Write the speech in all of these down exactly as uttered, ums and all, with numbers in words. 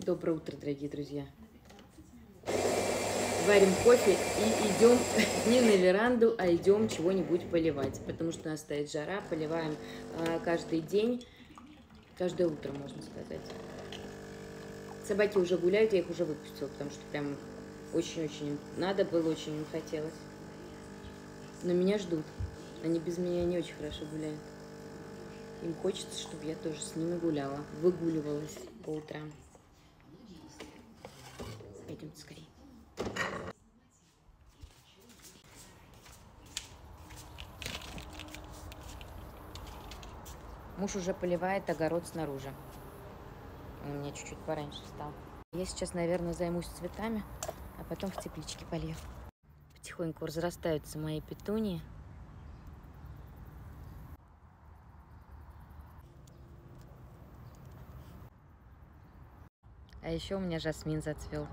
Доброе утро, дорогие друзья. Варим кофе и идем не на веранду, а идем чего-нибудь поливать, потому что у нас стоит жара, поливаем э, каждый день, каждое утро, можно сказать. Собаки уже гуляют, я их уже выпустила, потому что прям очень-очень надо было, очень им хотелось. Но меня ждут, они без меня не очень хорошо гуляют. Им хочется, чтобы я тоже с ними гуляла, выгуливалась по утрам. Пойдемте скорее. Муж уже поливает огород снаружи. Он у меня чуть-чуть пораньше встал. Я сейчас, наверное, займусь цветами, а потом в тепличке полью. Потихоньку разрастаются мои петунии. А еще у меня жасмин зацвел.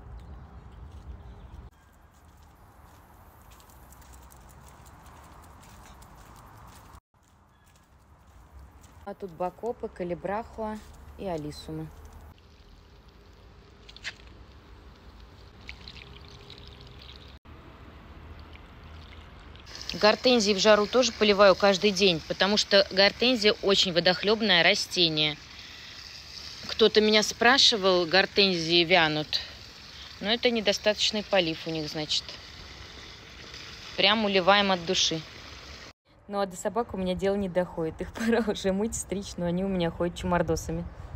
А тут бакопы, калибрахуа и алисумы. Гортензии в жару тоже поливаю каждый день, потому что гортензия очень водохлебное растение. Кто-то меня спрашивал, гортензии вянут, но это недостаточный полив у них, значит. Прям уливаем от души. Ну а до собак у меня дело не доходит. Их пора уже мыть, стричь, но они у меня ходят чумардосами.